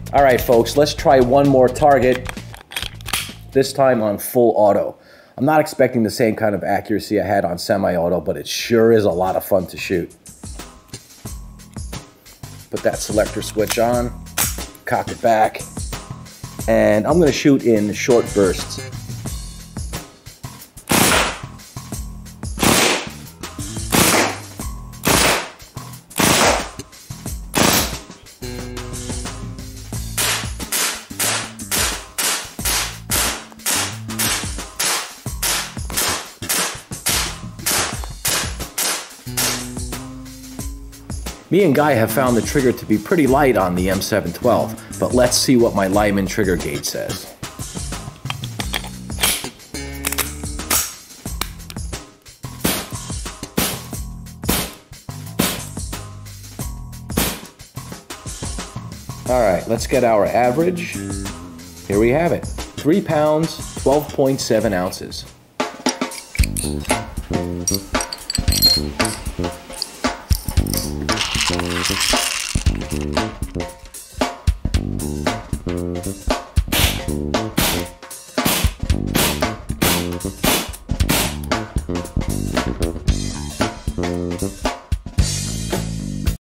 All right, folks, let's try one more target, this time on full auto. I'm not expecting the same kind of accuracy I had on semi-auto, but it sure is a lot of fun to shoot. Put that selector switch on, cock it back, and I'm going to shoot in short bursts. Me and Guy have found the trigger to be pretty light on the M712, but let's see what my Lyman trigger gauge says. Alright, let's get our average. Here we have it. 3 pounds, 12.7 ounces.